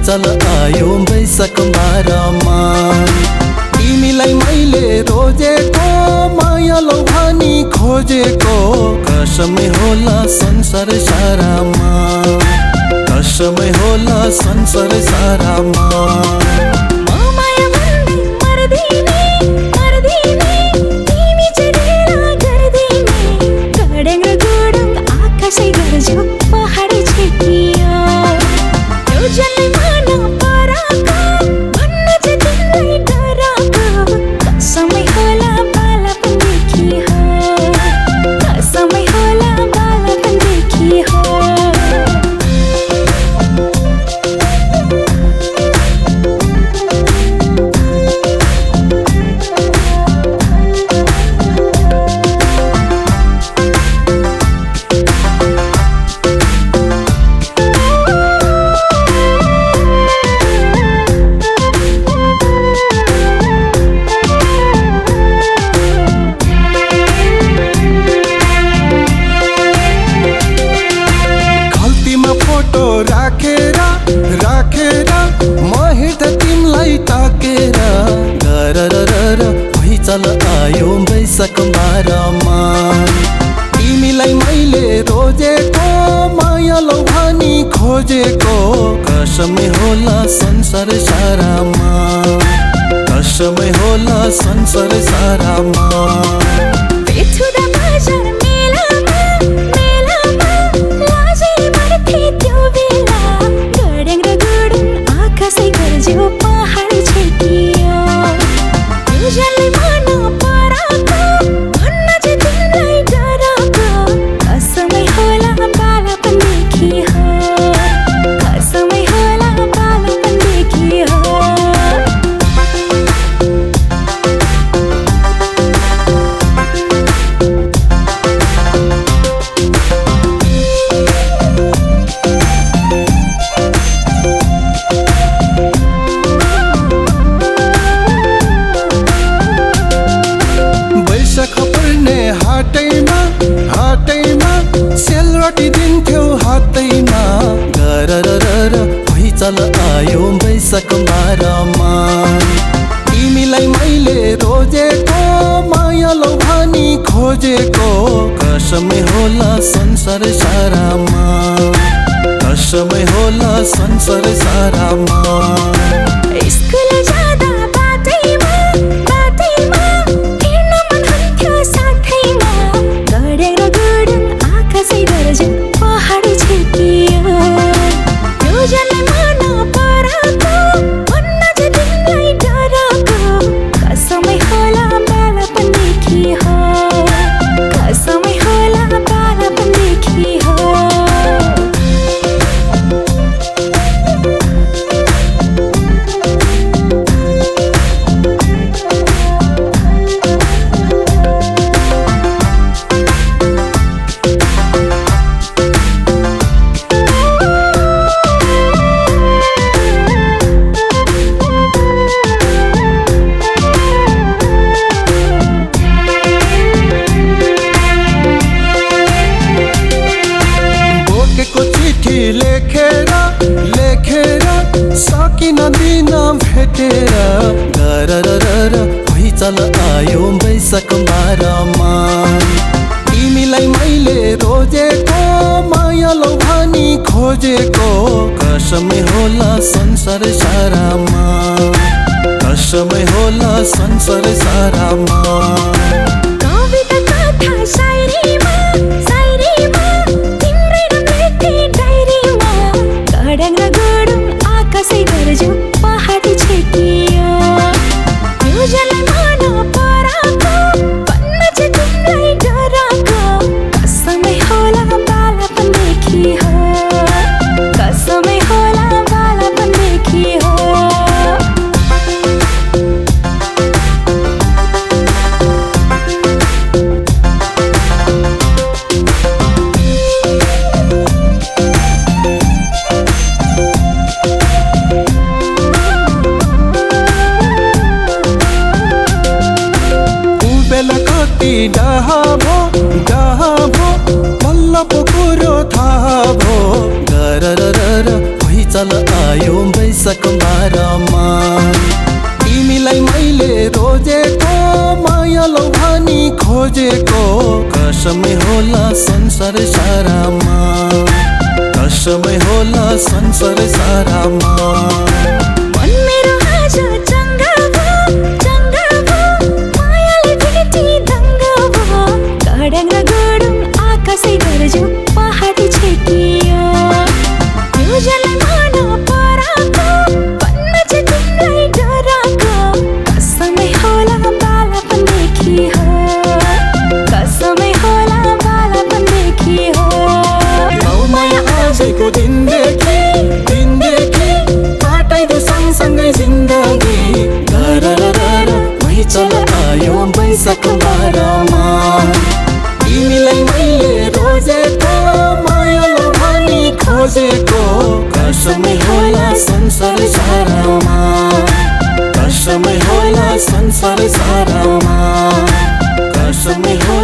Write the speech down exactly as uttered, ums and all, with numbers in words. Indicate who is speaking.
Speaker 1: भुइँचालो आयो वैशाख बाह्रमा। तिमीलाई मैले रोजेको मायालो भनी खोजेको कसमै होला संसार सारामा, कसमै होला संसार सारामा। राखेर राखेर म हिँड्दा तिमीलाई ताकेर गरररर भुइँचालो आयो वैशाख बाह्रमा। तिमीलाई मैले रोजेको मायालो भनी खोजेको कसमै होला संसार सारामा, कसमै होला संसार सारामा। हाटैमा हाटैमा सेलरोटी दिन्थ्यौ हातैमा गरररर भुइँचालो आयो वैशाख बाह्रमा। तिमीलाई मैले रोजेको मायालो भनी खोजेको कसमै होला संसार सारामा, कसमै होला संसार सारामा।
Speaker 2: स्कुल जाँदा बाटैमा बाटैमा हिँड्न मन हुन्थ्यो साथैमा गडेर गडुङ आकाशै गर्जु पहाड छेकियो। यो जन्म मन पराको भन्न चाहिँ तिमीलाई डराको कसमै होला बालापन देखी हो, कसमै होला बालापन देखी हो। लेखेर लेखेर सकिन दिन भेटेर गरररर भुइँचालो आयो वैशाख बाह्रमा। तिमीलाई मैले रोजेको मायालो भनी खोजेको कसमै होला संसार सारामा, कसमै होला संसार सारामा। कविता कथा शायरीमा शायरीमा तिम्रै नाम लेखे डायरीमा गडङ र गडुङ आकाशै गर्जु पहाड छेकियो। यो जन्म मन पराको भन्न चाहिँ तिमीलाई डराको कसमै होला बालापन देखी हो, कसमै होला बालापन देखी हो।
Speaker 1: भुइँचालो आयो वैशाख बाह्रमा तिमीलाई मैले रोजेको मायालो भनी खोजेको कसमै होला संसार सारामा कसमै होला संसार सारामा
Speaker 3: मन मेरो आज चङ्गा भयो चङ्गा भयो मायाले भेटी दङ्गा भयो गडङ र गडुङ आकाशै गर्जु पहाडी छेकियो यो जलाई मन पराको भन्न चाहिँ तिमीलाई डराको कसमै होला बालापन देखी हो कसमै होला बालापन देखी हो
Speaker 1: माया आजको दिनदेखि दिनदेखि काटाइदो सँगसँगै जिन्दगी गरररर भुइँचालो आयो वैशाख बाह्रमा तिमीलाई मैले रोजेको मायालो भनी खोजेको कसमै होला संसार सारामा कसमै होला संसार सारामा कसमै होला